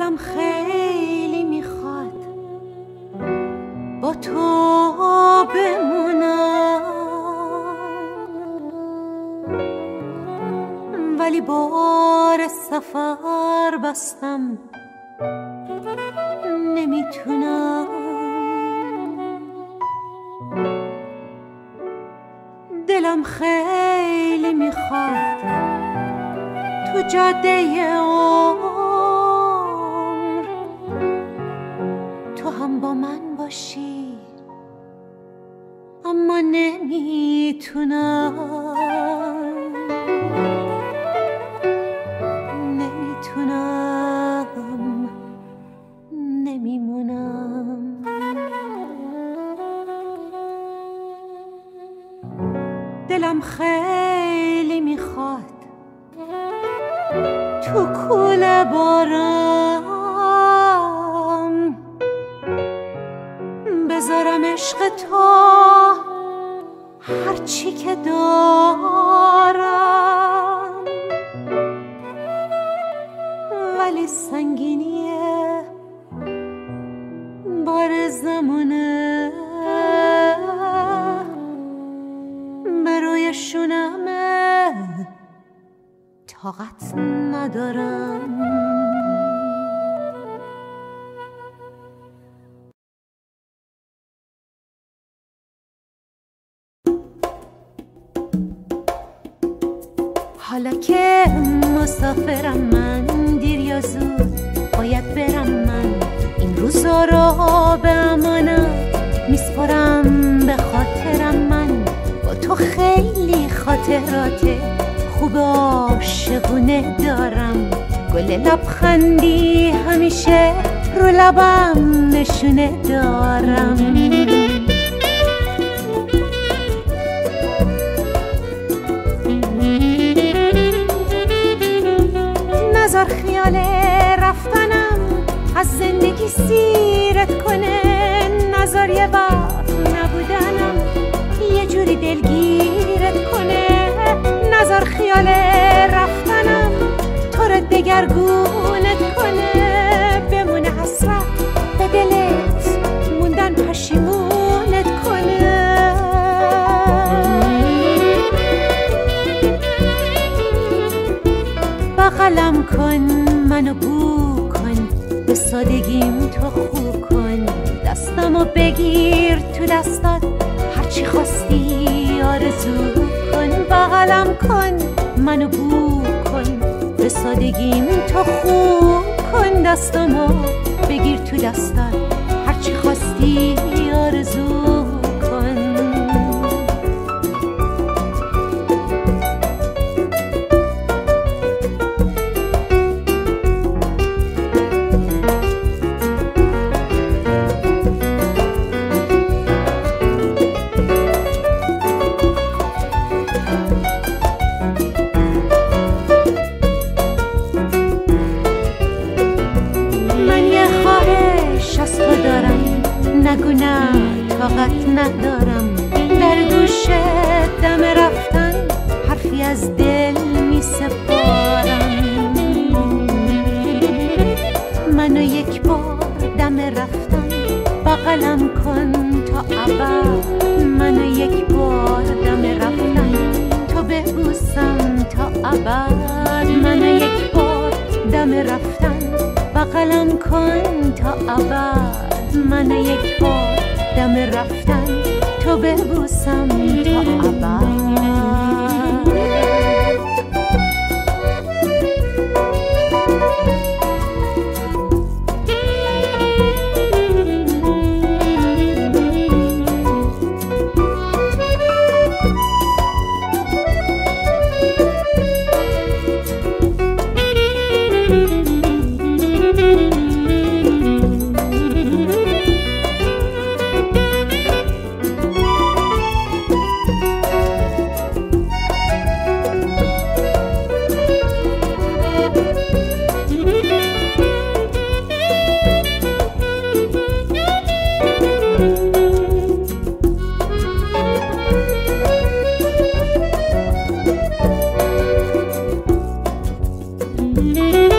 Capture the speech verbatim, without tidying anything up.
دلم خیلی میخواد با تو بمونم، ولی بار سفر بستم نمیتونم. دلم خیلی میخواد تو جاده عمر تو هم با من باشی، اما نمیتونم نمیتونم نمیمونم. دلم خیلی میخواد تو کوله بارم بذارم عشق تو هرچی که دارم، ولی سنگینیه بار زمونه به روی شونمه، طاقت ندارم. حالا که مسافرم من، دیر یا زود باید برم من. این روزا رو به امانت میسپرم به خاطرم من. با تو خیلی خاطرات خوب عاشقونه دارم. گل لبخندی همیشه رو لبم نشونه دارم. نذار خیال رفتنم از زندگی سیرت کنه. نذار یه وقت نبودنم یه جوری دلگیرت کنه. نذار خیال رفتنم تو رو دگرگونت کنه. بمونه حسرت به دلت موندن پشیمونت کنه. بغلم کن منو بو کن، به سادگیم تو خو کن. دستمو بگیر تو دستات هرچی خواستی آرزو کن. بغلم کن منو بو کن، به سادگیم تو خو کن. دستمو بگیر تو دستات هرچی خواستی آرزو کن. نگو نه طاقت ندارم. در گوش دم رفتن حرفی از دل می سپارم. منو یک بار دم رفتن بغلم کن تا ابد. منو یک بار دم رفتن تو ببوسم تا ابد. منو یک بار دم رفتن بغلم کن تا ابد. من یک بار دم رفتن تو ببوسم تا ابد. Mm-hmm.